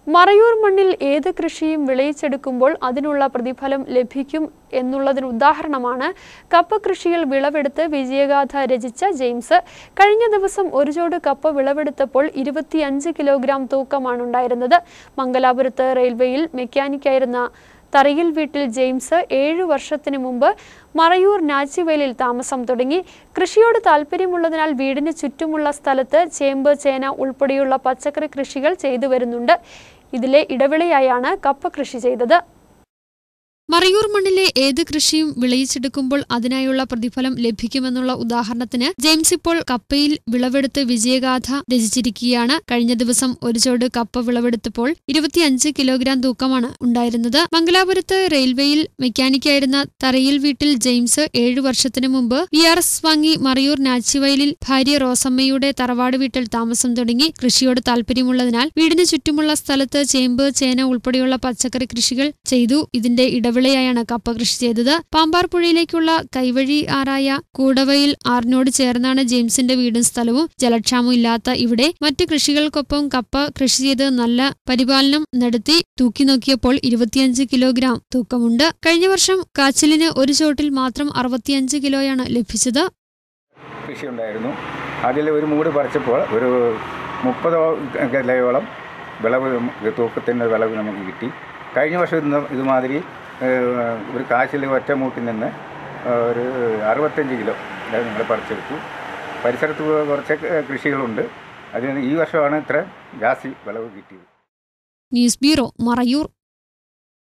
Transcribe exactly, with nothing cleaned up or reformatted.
മറയൂർ മണ്ണിൽ ഏത് കൃഷിയും വിളയിച്ചെടുക്കുമ്പോൾ അതിനുള്ള പ്രതിഫലം ലഭിക്കും എന്നുള്ളതിന് ഉദാഹരണമാണ് കപ്പ കൃഷിയിൽ വിളവെടുത്ത് വിജയഗാഥ രചിച്ച ജെയിംസ്. കഴിഞ്ഞ ദിവസം ഒരു ചോട് കപ്പ വിളവെടുത്തപ്പോൾ ഇരുപത്തിയഞ്ച് കിലോഗ്രാം തൂക്കമാണ് ഉണ്ടായിരുന്നത്. മംഗലാപുരത്ത് റെയിൽവേയിൽ മെക്കാനിക്കായിരുന്ന തറയിൽ വീട്ടിൽ ജെയിംസ് ഏഴു വർഷത്തിനു മുമ്പ് മറയൂർ നാച്ചിവയലിൽ താമസം തുടങ്ങി. കൃഷിയോട് താല്പര്യമുള്ളതിനാൽ വീടിന് ചുറ്റുമുള്ള സ്ഥലത്ത് ചേമ്പ്, ചേന ഉൾപ്പെടെയുള്ള പച്ചക്കറി കൃഷികൾ ചെയ്തു വരുന്നുണ്ട്. ഇതിലെ ഇടവിളയായാണ് കപ്പ കൃഷി ചെയ്തത്. മറയൂർ മണ്ണിലെ ഏത് കൃഷിയും വിളയിച്ചെടുക്കുമ്പോൾ അതിനായുള്ള പ്രതിഫലം ലഭിക്കുമെന്നുള്ള ഉദാഹരണത്തിന് ജെയിംസ് ഇപ്പോൾ കപ്പയിൽ വിളവെടുത്ത് വിജയഗാഥ രചിച്ചിരിക്കുകയാണ്. കഴിഞ്ഞ ദിവസം ഒരു ചോട് കപ്പ വിളവെടുത്തപ്പോൾ ഇരുപത്തിയഞ്ച് കിലോഗ്രാം തൂക്കമാണ് ഉണ്ടായിരുന്നത്. മംഗലാപുരത്ത് റെയിൽവേയിൽ മെക്കാനിക്കായിരുന്ന തറയിൽ വീട്ടിൽ ജെയിംസ് ഏഴു വർഷത്തിനു മുമ്പ് വി ആർ എസ് വാങ്ങി മറയൂർ നാച്ചിവയലിൽ ഭാര്യ റോസമ്മയുടെ തറവാട് വീട്ടിൽ താമസം തുടങ്ങി. കൃഷിയോട് താല്പര്യമുള്ളതിനാൽ വീടിന് ചുറ്റുമുള്ള സ്ഥലത്ത് ചേമ്പ്, ചേന ഉൾപ്പെടെയുള്ള പച്ചക്കറി കൃഷികൾ ചെയ്തു. ഇതിന്റെ ഇടവിളയായാണ് കപ്പ കൃഷി ചെയ്തത്. പാമ്പാർ പുഴയിലേക്കുള്ള കൈവഴി ആറായ കൂടവയിൽ ആറിനോട് ചേർന്നാണ് ജെയിംസിന്റെ വീടും സ്ഥലവും. ജലക്ഷാമം ഇല്ലാത്ത ഇവിടെ മറ്റ് കൃഷികൾക്കൊപ്പം കപ്പ കൃഷി ചെയ്ത് നല്ല പരിപാലനം നടത്തി. തൂക്കി നോക്കിയപ്പോൾ ഇരുപത്തിയഞ്ച് കിലോഗ്രാം തൂക്കമുണ്ട്. കഴിഞ്ഞ വർഷം കാച്ചിലിന് ഒരു ചോട്ടിൽ മാത്രം അറുപത്തിയഞ്ച് കിലോയാണ് ലഭിച്ചത്. കൃഷി ഉണ്ടായിരുന്നു. അതിൽ ഒരു മൂട് പറിച്ചപ്പോൾ ഒരു മുപ്പതോ കിലോയോളം വിളവ്, തൂക്കത്തിൻ്റെ വിളവ് നമുക്ക് കിട്ടി. കഴിഞ്ഞ വർഷം ഇന്ന് ഇതുമാതിരി ഒരു കാച്ചിൽ ഒറ്റ മൂട്ടിൽ നിന്ന് ഒരു അറുപത്തഞ്ച് കിലോ നമ്മൾ പറിച്ചെടുത്തു. പരിസരത്ത് കുറച്ച് കൃഷികളുണ്ട്. അതിന് ഈ വർഷമാണ് ഇത്ര ജാസ്തി വിളവ് കിട്ടിയത്. News bureau, Marayur.